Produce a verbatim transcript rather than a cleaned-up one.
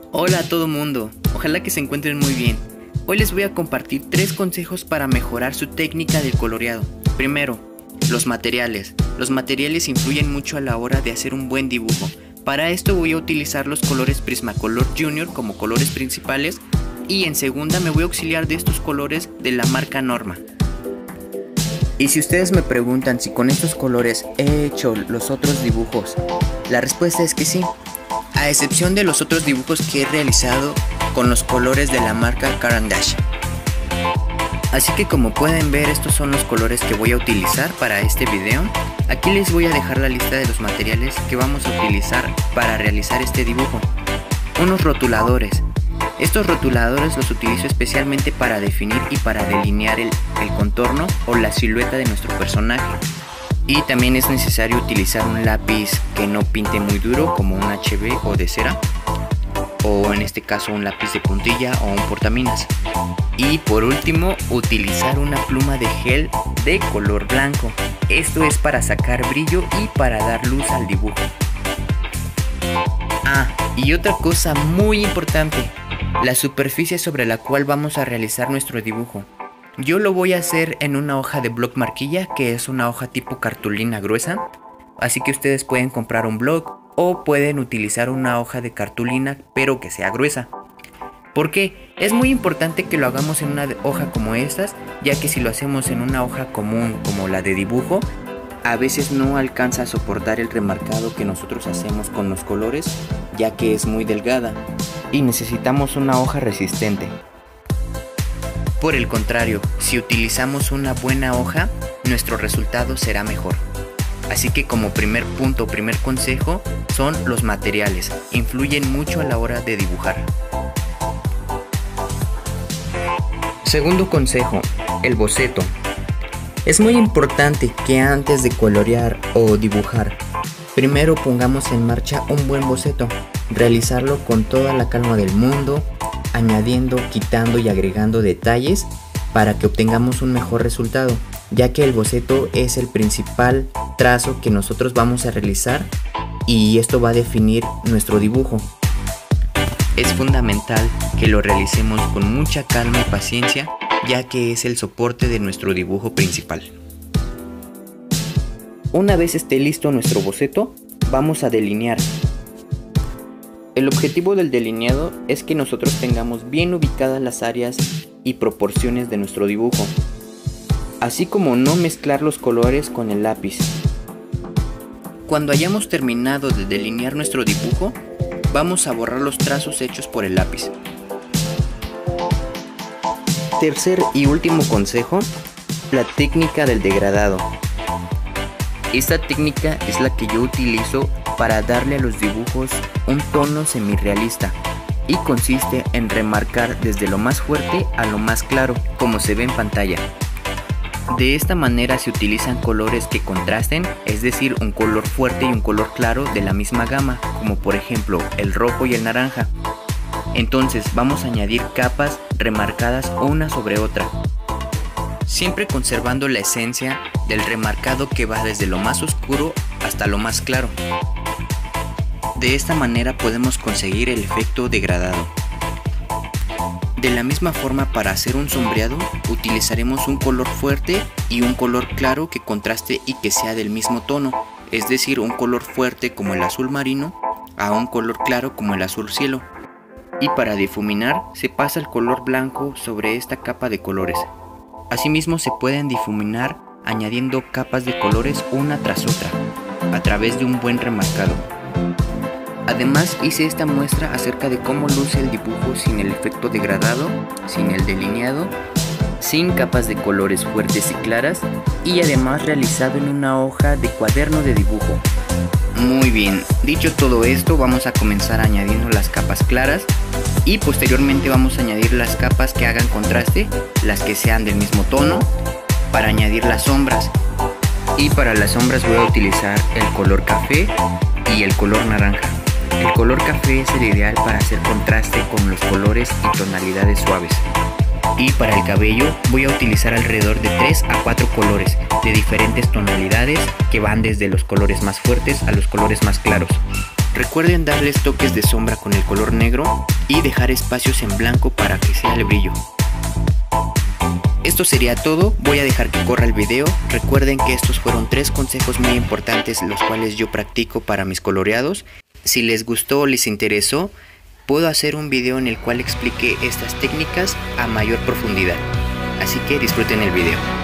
Hola a todo mundo, ojalá que se encuentren muy bien. Hoy les voy a compartir tres consejos para mejorar su técnica del coloreado. Primero, los materiales. Los materiales influyen mucho a la hora de hacer un buen dibujo. Para esto voy a utilizar los colores Prismacolor Junior como colores principales y en segunda me voy a auxiliar de estos colores de la marca Norma. Y si ustedes me preguntan si con estos colores he hecho los otros dibujos, la respuesta es que sí. A excepción de los otros dibujos que he realizado con los colores de la marca Caran d'Ache. Así que como pueden ver, estos son los colores que voy a utilizar para este video. Aquí les voy a dejar la lista de los materiales que vamos a utilizar para realizar este dibujo. Unos rotuladores. Estos rotuladores los utilizo especialmente para definir y para delinear el, el contorno o la silueta de nuestro personaje. Y también es necesario utilizar un lápiz que no pinte muy duro, como un H B o de cera, o en este caso un lápiz de puntilla o un portaminas. Y por último, utilizar una pluma de gel de color blanco. Esto es para sacar brillo y para dar luz al dibujo. Ah, y otra cosa muy importante, la superficie sobre la cual vamos a realizar nuestro dibujo. Yo lo voy a hacer en una hoja de bloc marquilla, que es una hoja tipo cartulina gruesa. Así que ustedes pueden comprar un bloc o pueden utilizar una hoja de cartulina pero que sea gruesa. Porque es muy importante que lo hagamos en una hoja como estas, ya que si lo hacemos en una hoja común como la de dibujo, a veces no alcanza a soportar el remarcado que nosotros hacemos con los colores, ya que es muy delgada y necesitamos una hoja resistente. Por el contrario, si utilizamos una buena hoja, nuestro resultado será mejor. Así que como primer punto, primer consejo, son los materiales. Influyen mucho a la hora de dibujar. Segundo consejo, el boceto. Es muy importante que antes de colorear o dibujar, primero pongamos en marcha un buen boceto. Realizarlo con toda la calma del mundo, añadiendo, quitando y agregando detalles para que obtengamos un mejor resultado, ya que el boceto es el principal trazo que nosotros vamos a realizar y esto va a definir nuestro dibujo. Es fundamental que lo realicemos con mucha calma y paciencia, ya que es el soporte de nuestro dibujo principal. Una vez esté listo nuestro boceto, vamos a delinear. El objetivo del delineado es que nosotros tengamos bien ubicadas las áreas y proporciones de nuestro dibujo, así como no mezclar los colores con el lápiz. Cuando hayamos terminado de delinear nuestro dibujo, vamos a borrar los trazos hechos por el lápiz. Tercer y último consejo, la técnica del degradado. Esta técnica es la que yo utilizo para darle a los dibujos un tono semirrealista y consiste en remarcar desde lo más fuerte a lo más claro, como se ve en pantalla. De esta manera se utilizan colores que contrasten, es decir, un color fuerte y un color claro de la misma gama, como por ejemplo el rojo y el naranja. Entonces vamos a añadir capas remarcadas una sobre otra, siempre conservando la esencia del remarcado que va desde lo más oscuro hasta lo más claro. De esta manera podemos conseguir el efecto degradado. De la misma forma, para hacer un sombreado utilizaremos un color fuerte y un color claro que contraste y que sea del mismo tono, es decir, un color fuerte como el azul marino a un color claro como el azul cielo. Y para difuminar se pasa el color blanco sobre esta capa de colores. Asimismo se pueden difuminar añadiendo capas de colores una tras otra, a través de un buen remarcado. Además hice esta muestra acerca de cómo luce el dibujo sin el efecto degradado, sin el delineado, sin capas de colores fuertes y claras y además realizado en una hoja de cuaderno de dibujo. Muy bien, dicho todo esto, vamos a comenzar añadiendo las capas claras y posteriormente vamos a añadir las capas que hagan contraste, las que sean del mismo tono, para añadir las sombras. Y para las sombras voy a utilizar el color café y el color naranja. El color café es el ideal para hacer contraste con los colores y tonalidades suaves. Y para el cabello voy a utilizar alrededor de tres a cuatro colores de diferentes tonalidades que van desde los colores más fuertes a los colores más claros. Recuerden darles toques de sombra con el color negro y dejar espacios en blanco para que sea el brillo. Esto sería todo, voy a dejar que corra el video. Recuerden que estos fueron tres consejos muy importantes los cuales yo practico para mis coloreados. Si les gustó o les interesó, puedo hacer un video en el cual explique estas técnicas a mayor profundidad. Así que disfruten el video.